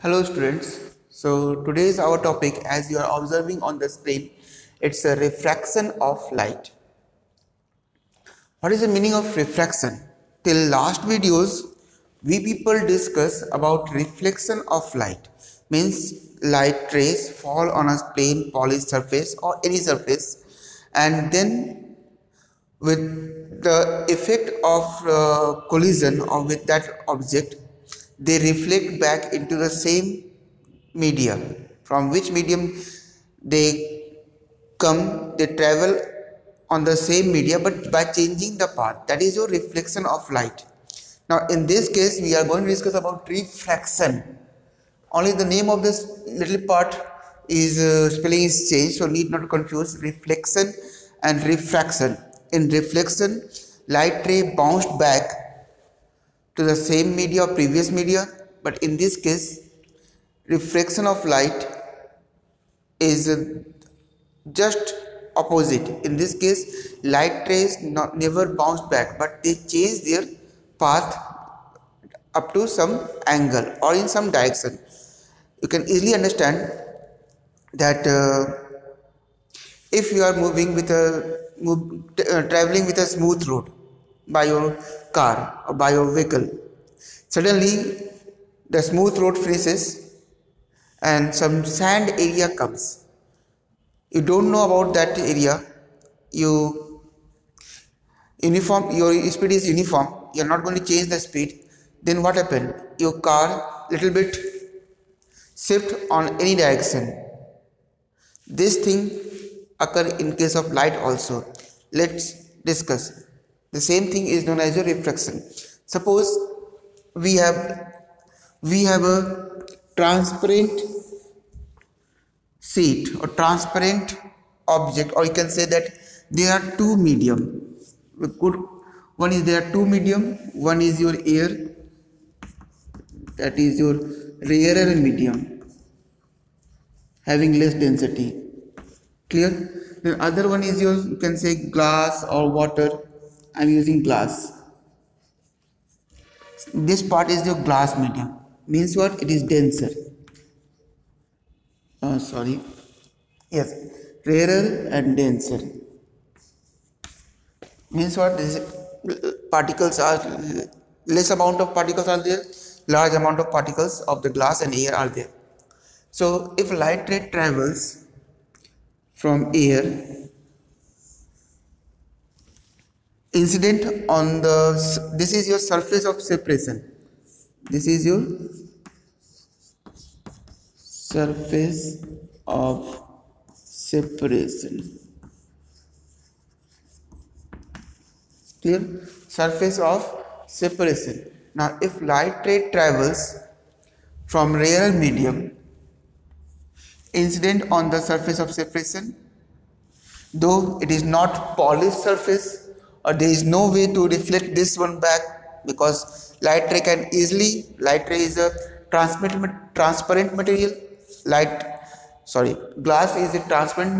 Hello students. So today is our topic, as you are observing on the screen, it's a refraction of light. What is the meaning of refraction? Till last videos we people discuss about reflection of light. Means light rays fall on a plain polished surface or any surface, and then with the effect of collision or with that object, they reflect back into the same media. From which medium they come, they travel on the same media but by changing the path. That is your reflection of light. Now in this case we are going to discuss about refraction. Only the name of this little part is spelling is changed, so need not to confuse reflection and refraction. In reflection, light ray bounced back to the same media or previous media, but in this case refraction of light is just opposite. In this case light rays never bounce back, but they change their path up to some angle or in some direction. You can easily understand that if you are moving with traveling with a smooth road by your car or by your vehicle, suddenly the smooth road finishes and some sand area comes. You don't know about that area, your speed is uniform, you are not going to change the speed. Then what happened? Your car little bit shift on any direction. This thing occur in case of light also. Let's discuss. The same thing is known as a refraction. Suppose we have a transparent sheet or transparent object, or you can say that there are two medium. One is there are two medium. One is your air, that is your rarer medium, having less density. Clear? The other one is your, you can say, glass or water. I am using glass. This part is your glass medium. Means what? It is denser. Yes, rarer and denser. Means what? This particles are less amount of particles are there, large amount of particles of the glass and air are there. So if light ray travels from air, incident on the, this is your surface of separation. This is your surface of separation. Clear? Surface of separation. Now if light ray travels from rarer medium, incident on the surface of separation, though it is not polished surface or there is no way to reflect this one back, because light ray is a transparent material. Glass is a transparent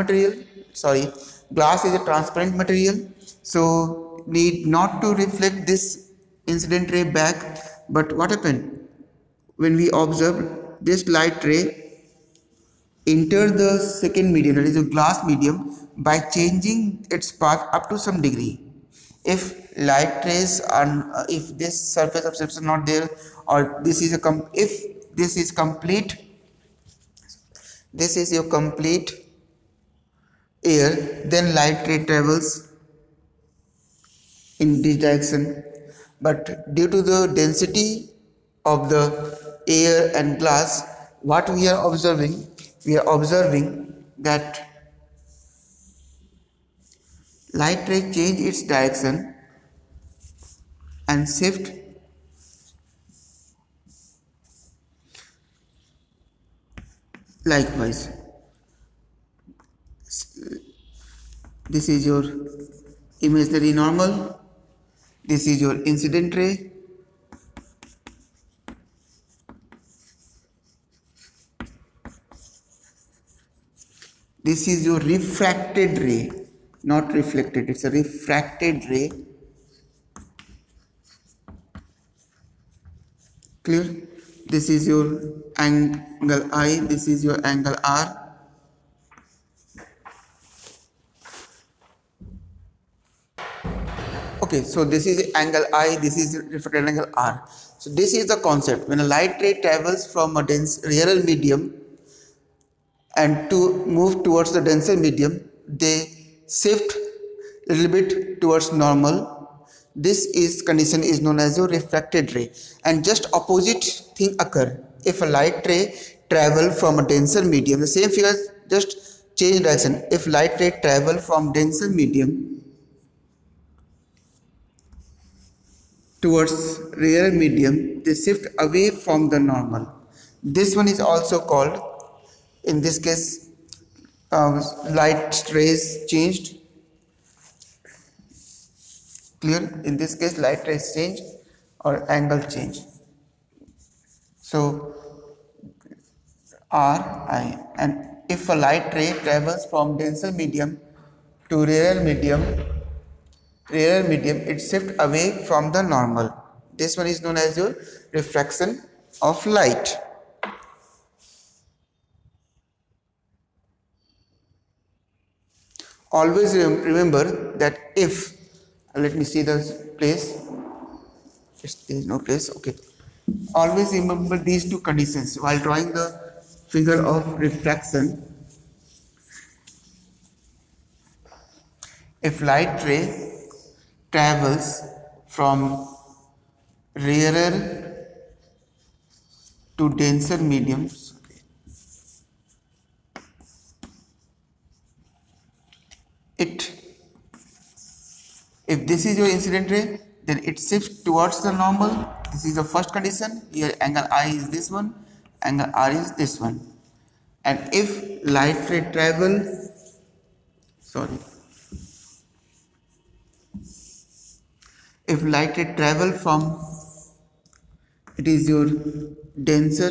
material, so need not to reflect this incident ray back. But what happened when we observe this light ray enter the second medium, that is a glass medium, by changing its path up to some degree. If light rays are, if this surface of separation is not there, or this is if this is complete, this is your complete air, then light ray travels in this direction. But due to the density of the air and glass, what we are observing? We are observing that light ray change its direction and shift likewise. This is your imaginary normal, this is your incident ray, this is your refracted ray, not reflected, it's a refracted ray. Clear? this is your angle I, this is your angle R. Okay, so this is angle I, this is refracted angle R. So this is the concept. When a light ray travels from a dense rarer medium and to move towards the denser medium, they shift a little bit towards normal. This is condition is known as your refracted ray. And just opposite thing occur. If a light ray travel from a denser medium, the same figure just change direction. If light ray travel from denser medium towards rarer medium, they shift away from the normal. This one is also called, in this case, light rays changed. Clear? In this case, light rays change or angle change. So Ri, and if a light ray travels from denser medium to rarer medium, it shifts away from the normal. This one is known as your refraction of light. Always remember that if, let me see the place, there is no place, okay. Always remember these two conditions while drawing the figure of refraction. If light ray travels from rarer to denser mediums, if this is your incident ray, then it shifts towards the normal. This is the first condition. Here angle I is this one, angle R is this one. And if light ray travel, if light ray travel from, it is your denser,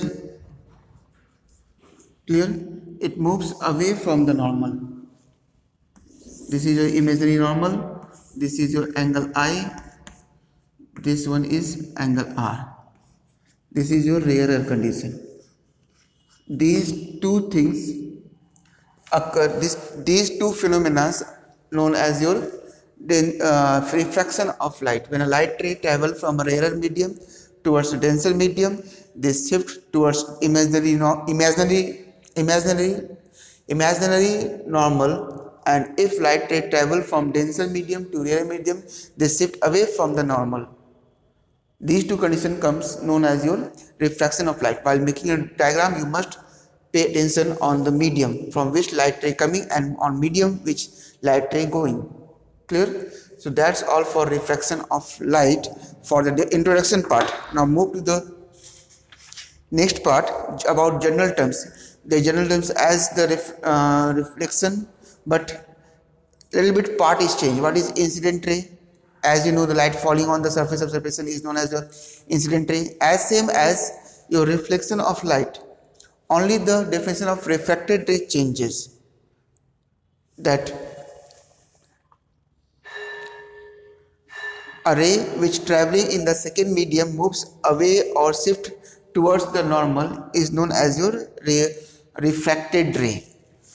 clear, it moves away from the normal. This is your imaginary normal, this is your angle I, this one is angle R. This is your rarer condition. These two things occur, these two phenomena known as your refraction of light. When a light ray travels from a rarer medium towards a denser medium, they shift towards imaginary normal. And if light ray travel from denser medium to rarer medium, they shift away from the normal. These two conditions comes known as your refraction of light. While making a diagram, you must pay attention on the medium from which light ray coming and on medium which light ray going. Clear? So that's all for refraction of light for the introduction part. Now move to the next part about general terms. The general terms as the reflection, but little bit part is changed. What is incident ray? As you know, the light falling on the surface of separation is known as the incident ray. As same as your reflection of light, only the definition of refracted ray changes. That a ray which traveling in the second medium moves away or shift towards the normal is known as your refracted ray.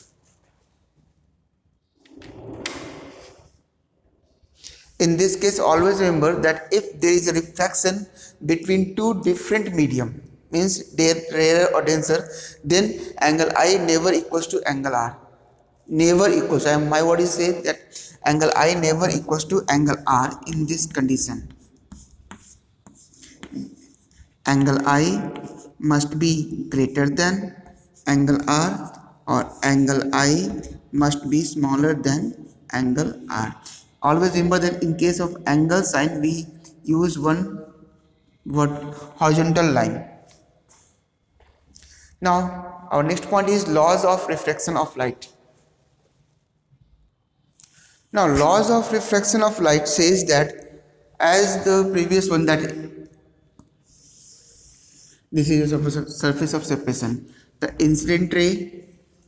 In this case, always remember that if there is a refraction between two different medium, means they are rarer or denser, then angle I never equals to angle R. Never equals. My word is say that angle I never equals to angle R in this condition. Angle I must be greater than angle R, or angle I must be smaller than angle R. Always remember that in case of angle sign, we use one word, horizontal line. Now our next point is laws of refraction of light. Now laws of refraction of light says that, as the previous one, that this is a surface of separation, the incident ray,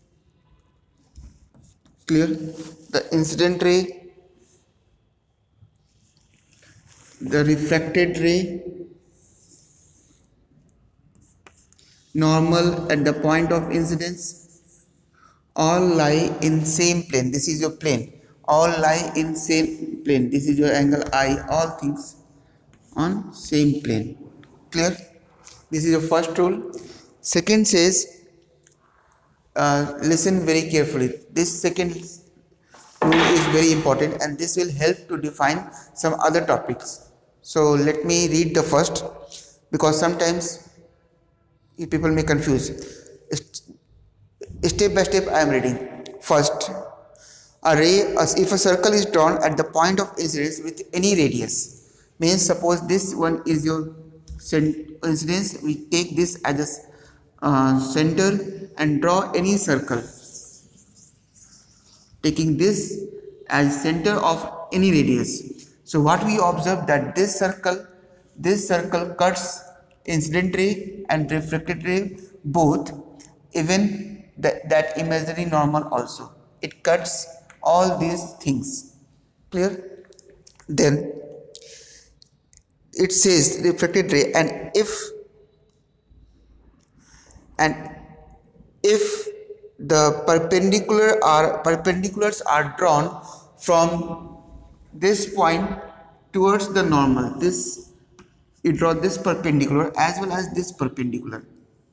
clear, the incident ray, the refracted ray, normal at the point of incidence, all lie in same plane. This is your plane. All lie in same plane. This is your angle I. All things on same plane. Clear? This is your first rule. Second says, listen very carefully. This second rule is very important, and this will help to define some other topics. So let me read the first, because sometimes people may confuse. Step by step I am reading. First, if a circle is drawn at the point of incidence with any radius, means suppose this one is your incidence, we take this as a center and draw any circle, taking this as center of any radius. So what we observe, that this circle cuts incident ray and refracted ray both, even that imaginary normal also. It cuts all these things. Clear? Then it says refracted ray, and if the perpendiculars are drawn from this point towards the normal, you draw this perpendicular as well as this perpendicular.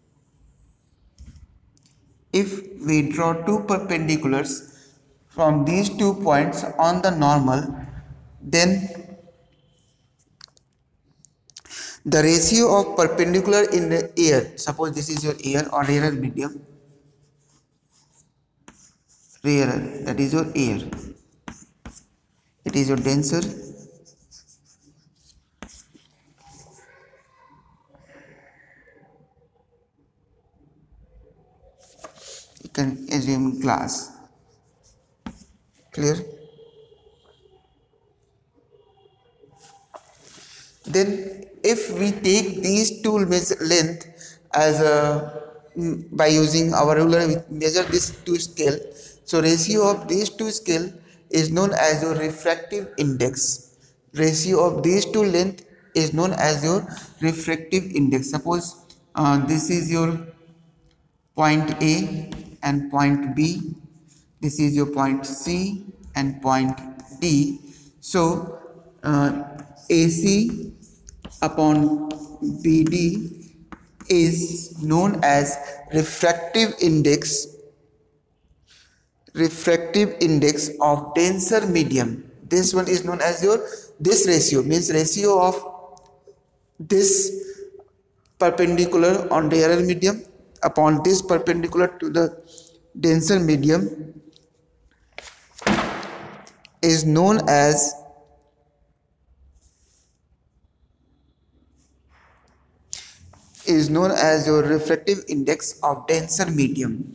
If we draw two perpendiculars from these 2 points on the normal, then the ratio of perpendicular in the air, suppose this is your air or rarer medium, rarer, that is your air, it is your denser, you can assume glass. Clear? Then if we take these two length as by using our ruler, we measure this two scale. So ratio of these two scale is known as your refractive index. Ratio of these two length is known as your refractive index. Suppose this is your point A and point B. This is your point C and point D. So AC upon BD is known as refractive index of denser medium. This one is known as this ratio, means ratio of this perpendicular on the rarer medium upon this perpendicular to the denser medium is known as your refractive index of denser medium.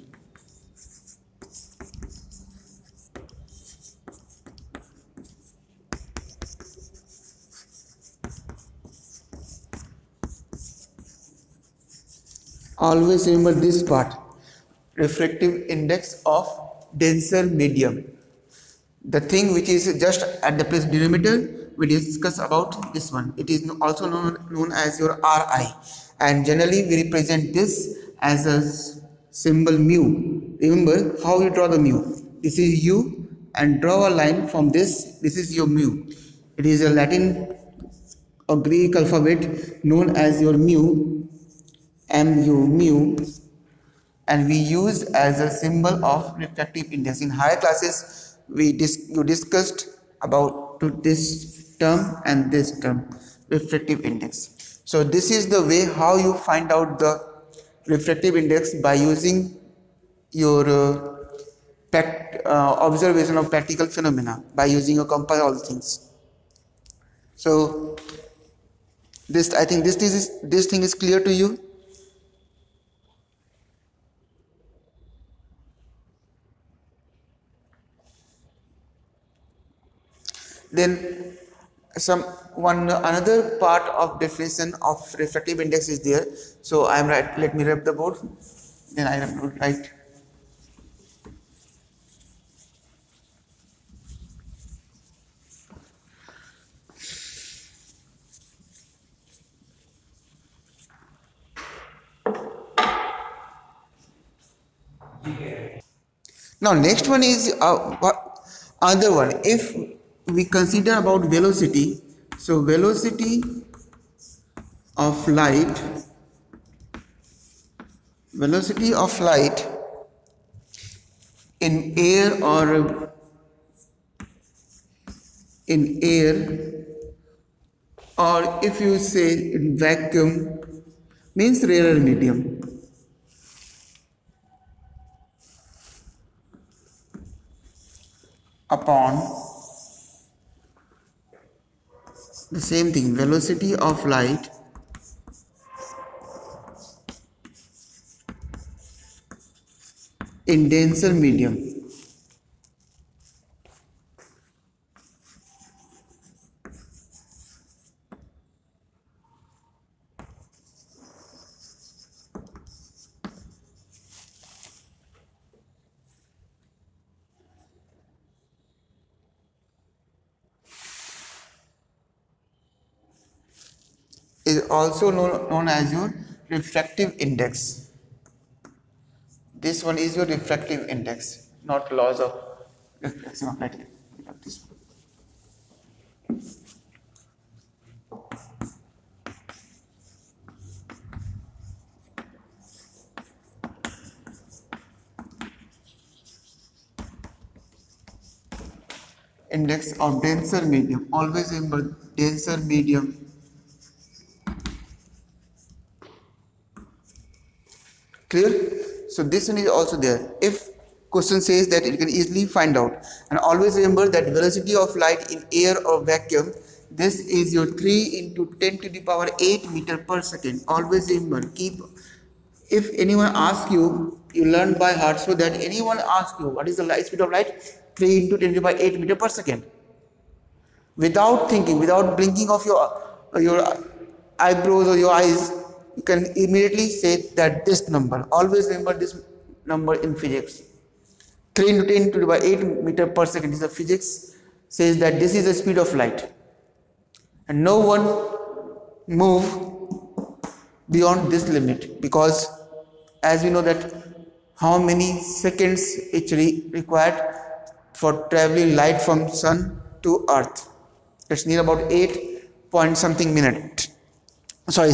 Always remember this part, refractive index of denser medium. The thing which is just at the place denominator, we discuss about this one. It is also known as your Ri, and generally we represent this as a symbol mu. Remember how you draw the mu. This is u, and draw a line from this. This is your mu. It is a Latin or Greek alphabet known as your mu, mu, and we use as a symbol of refractive index. In higher classes, you discussed about this term and this term, refractive index. So this is the way how you find out the refractive index, by using your observation of practical phenomena, by using your compass, all things. So this, I think this thing is clear to you. Then another part of definition of refractive index is there. So I am right. Let me wrap the board. Then I am right. Now next one is other one. If we consider about velocity, so velocity of light in air or if you say in vacuum, means rarer medium. Upon the same thing, velocity of light in denser medium. Is also known as your refractive index. This one is your refractive index, not laws of refraction of light. This one. Index of denser medium. Always remember denser medium. Clear? So this one is also there. If question says that, it can easily find out. And always remember that velocity of light in air or vacuum, this is your 3 into 10 to the power 8 meter per second. Always remember, if anyone asks you, you learn by heart, so that anyone asks you what is the light speed of light, 3 into 10 to the power 8 meter per second. Without thinking, without blinking of your eyebrows or your eyes, you can immediately say that this number. Always remember this number in physics. 3 into 10 to the power 8 meter per second is the physics, says that this is the speed of light. And no one move beyond this limit, because as we know that how many seconds actually required for traveling light from sun to earth. It's near about 8 point something minute. Sorry,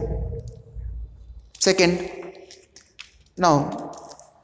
second. Now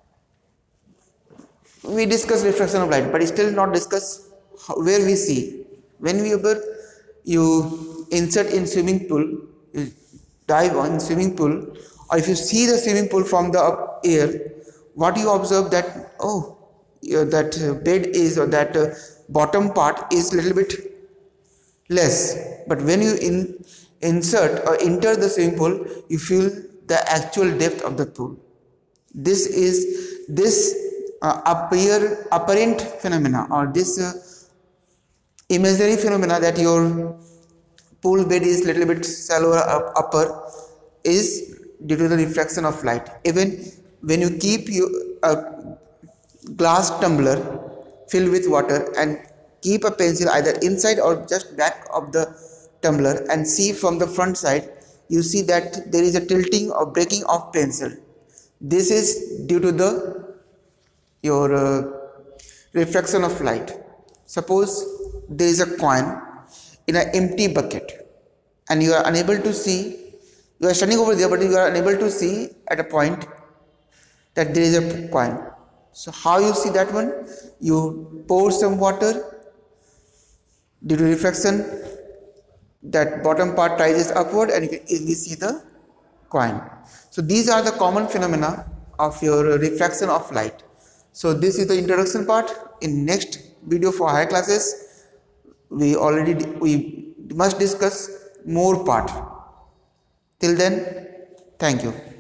we discuss refraction of light, but still not discuss where we see. Whenever you insert in swimming pool, you dive on swimming pool, or if you see the swimming pool from the air, what you observe that that bed is, or that bottom part is little bit less. But when you insert or enter the swimming pool, you feel the actual depth of the pool. This is apparent phenomena, or this imaginary phenomena that your pool bed is little bit shallower upper, is due to the refraction of light. Even when you keep a glass tumbler filled with water and keep a pencil either inside or just back of the tumbler and see from the front side, you see that there is a tilting or breaking of pencil. This is due to your refraction of light. Suppose there is a coin in an empty bucket and you are unable to see, you are standing over there but you are unable to see at a point that there is a coin. So how you see that one? You pour some water, due to refraction that bottom part rises upward and you can easily see the coin. So these are the common phenomena of your refraction of light. So this is the introduction part. In next video for higher classes, we must discuss more part. Till then, thank you.